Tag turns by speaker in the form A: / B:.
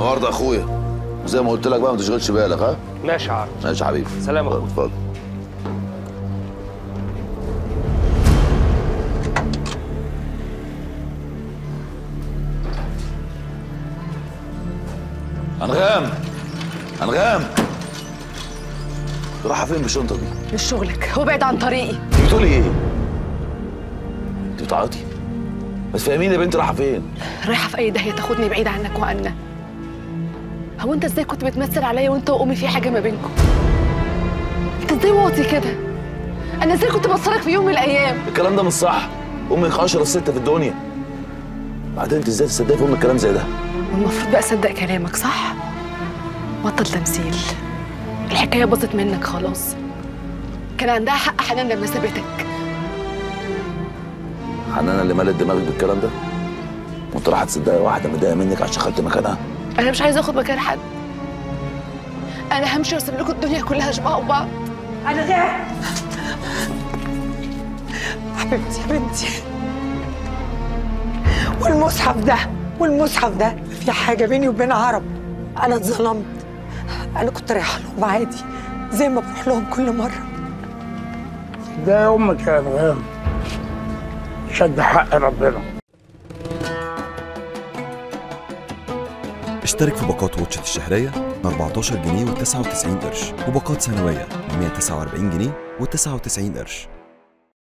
A: النهارده اخويا زي ما قلت لك بقى ما تشغلش بالك. ها
B: ماشي يا عم.
A: ماشي يا حبيبي.
B: سلام يا اخويا.
A: اتفضل. انغام انغام، رايحه فين بالشنطه دي؟
C: مش شغلك، هو بعد عن طريقي.
A: انت بتقولي ايه؟ انت بتعيطي؟ ما تفهميني يا بنتي رايحه فين؟
C: رايحه في اي داهيه تاخدني بعيد عنك وعنا. هو انت ازاي كنت بتمثل عليا وانت وامي في حاجه ما بينكم؟ انت ازاي واطي كده؟ انا ازاي كنت بصلك في يوم من الايام؟
A: الكلام ده مش صح. امك اشرف ست في الدنيا. بعدين انت ازاي تصدقي في امك كلام زي ده؟
C: والمفروض بقى اصدق كلامك، صح؟ بطل تمثيل. الحكايه باظت منك خلاص. كان عندها حق حنان لما سابتك.
A: حنان اللي مالت دماغك بالكلام ده؟ وانت رايحه تصدقي واحده مضايقه منك عشان خدت مكانها؟
C: انا مش عايزه اخد مكان حد. انا همشي واسيب لكم الدنيا كلها شبه بعض.
D: انا جاي. حبيبتي يا بنتي، والمصحف ده في حاجه بيني وبين عرب. انا اتظلمت. انا كنت رايحه لهم عادي زي ما بروح لهم كل مره.
E: ده يا امك يا انغام، شد حق ربنا.
F: اشترك في باقات واتشت الشهرية ب 14 جنيه و99 قرش، وباقات سنوية ب 149 جنيه و99 قرش.